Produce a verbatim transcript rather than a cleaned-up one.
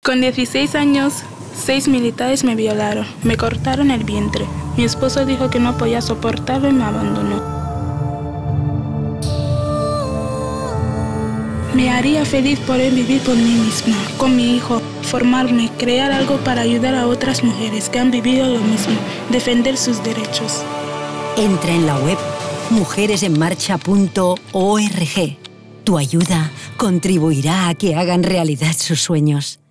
Con dieciséis años, seis militares me violaron, me cortaron el vientre. Mi esposo dijo que no podía soportarlo y me abandonó. Me haría feliz poder vivir por mí misma, con mi hijo, formarme, crear algo para ayudar a otras mujeres que han vivido lo mismo, defender sus derechos. Entra en la web mujeres en marcha punto org. Tu ayuda contribuirá a que hagan realidad sus sueños.